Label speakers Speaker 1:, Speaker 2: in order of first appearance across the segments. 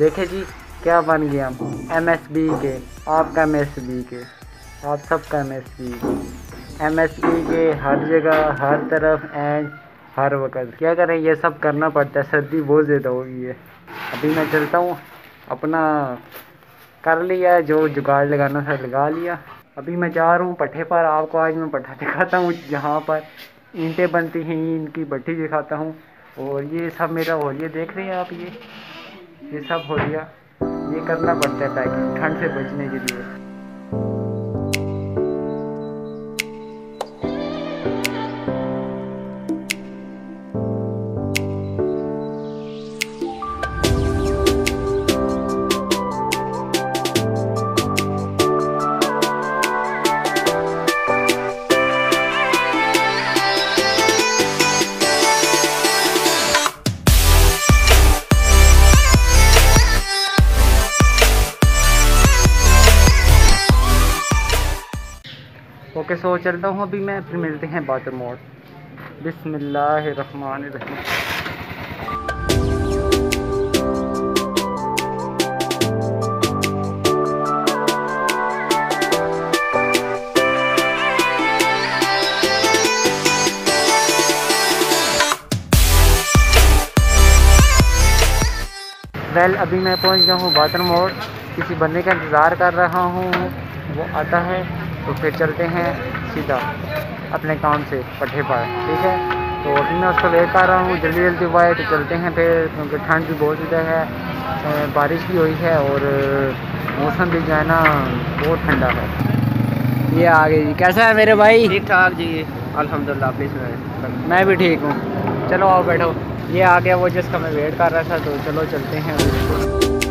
Speaker 1: देखे जी क्या बन गया MSB के, आपका MSB के, आप सबका MSB के, हर जगह हर तरफ एंड हर वक्त। क्या करें, ये सब करना पड़ता है, सर्दी बहुत ज़्यादा हो गई है। अभी मैं चलता हूँ, अपना कर लिया जो जुगाड़ लगाना था लगा लिया। अभी मैं जा रहा हूँ पट्ठे पर। आपको आज मैं पट्ठा दिखाता हूँ जहाँ पर ईंटें बनती हैं, इनकी भट्ठी दिखाता हूँ। और ये सब मेरा होलिया देख रहे हैं आप, ये सब होलिया ये करना पड़ता है पैकिंग ठंड से बचने के लिए। ओके सो चलता हूँ अभी मैं, फिर मिलते हैं बातर मोड़। बिस्मिल्लाहिर्रहमानिर्रहीम। वेल अभी मैं पहुँच गया हूँ बातर मोड़। किसी बंदे का इंतज़ार कर रहा हूँ, वो आता है तो फिर चलते हैं सीधा अपने काम से पट्ठे पर, ठीक है। तो अभी मैं उसको वेट कर रहा हूँ, जल्दी जल्दी हुआ है तो चलते हैं फिर, क्योंकि ठंड भी बहुत ज़्यादा है, बारिश भी हुई है और मौसम भी जो है ना बहुत ठंडा है। ये आ गए जी, कैसा है मेरे भाई?
Speaker 2: ठीक ठाक जी, अल्हम्दुलिल्लाह। प्लीज़
Speaker 1: मैं भी ठीक हूँ। चलो आओ बैठो। ये आ गया वो जिसका मैं वेट कर रहा था, तो चलो चलते हैं अभी।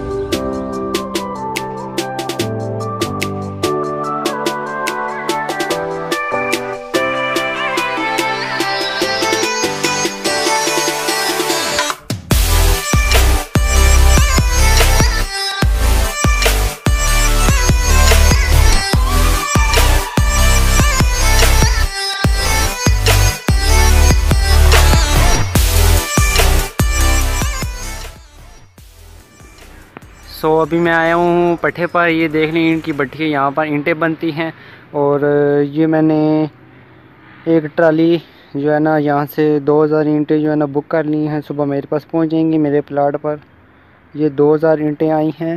Speaker 1: सो अभी मैं आया हूँ पट्ठे पर। ये देख लें ईंट की भट्ठी है, यहाँ पर ईंटें बनती हैं। और ये मैंने एक ट्राली जो है ना यहाँ से 2000 ईंटें जो है ना बुक कर ली हैं, सुबह मेरे पास पहुँच जाएंगी मेरे प्लाट पर। ये 2000 ईंटें आई हैं,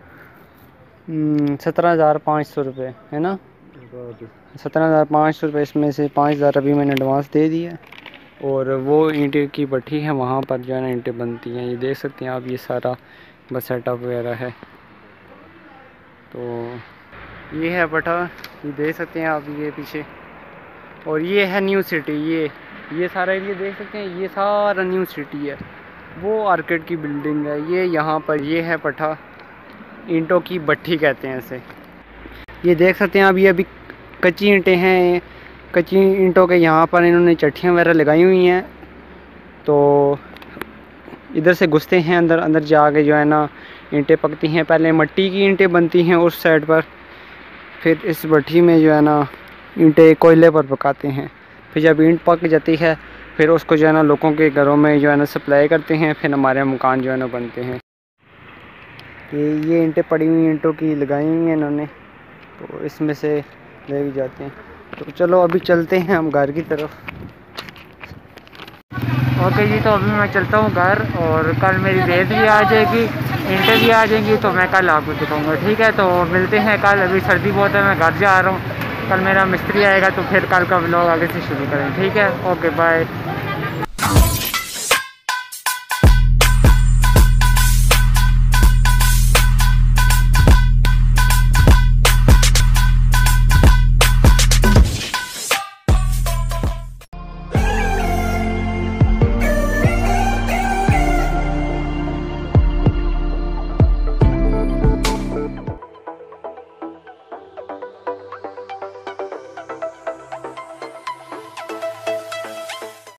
Speaker 1: 17,500 रुपये है ना, 17,500 रुपये। इसमें से 5,000 अभी मैंने एडवांस दे दिया। और वो ईंटें की भट्ठी है, वहाँ पर जो है ना ईंटें बनती हैं। ये देख सकते हैं आप, ये सारा बस सेटअप वगैरह है। तो ये है भट्ठा, ये देख सकते हैं आप, ये पीछे। और ये है न्यू सिटी। ये सारा एरिया देख सकते हैं, ये सारा न्यू सिटी है। वो आर्केड की बिल्डिंग है ये। यहाँ पर ये है भट्ठा, ईंटों की भट्ठी कहते हैं इसे। ये देख सकते हैं आप, ये अभी कच्ची ईंटें हैं। कच्ची ईंटों के यहाँ पर इन्होंने चट्टियाँ वगैरह लगाई हुई हैं। तो इधर से घुसते हैं अंदर, अंदर जाके जो है ना ईंटें पकती हैं। पहले मिट्टी की ईंटें बनती हैं उस साइड पर, फिर इस भट्ठी में जो है ना ईंटें कोयले पर पकाते हैं। फिर जब ईंट पक जाती है फिर उसको जो है ना लोगों के घरों में जो है ना सप्लाई करते हैं। फिर हमारे मकान जो है ना बनते हैं। ये ईंटें पड़ी हुई ईंटों की लगाई हुई हैं इन्होंने, तो इसमें से ले जाते हैं। तो चलो अभी चलते हैं हम घर की तरफ। ओके जी, तो अभी मैं चलता हूँ घर, और कल मेरी रेत भी आ जाएगी, ईंटें भी आ जाएंगी, तो मैं कल आपको दिखाऊंगा, ठीक है। तो मिलते हैं कल। अभी सर्दी बहुत है, मैं घर जा रहा हूँ। कल मेरा मिस्त्री आएगा तो फिर कल का व्लॉग आगे से शुरू करें, ठीक है। Okay bye.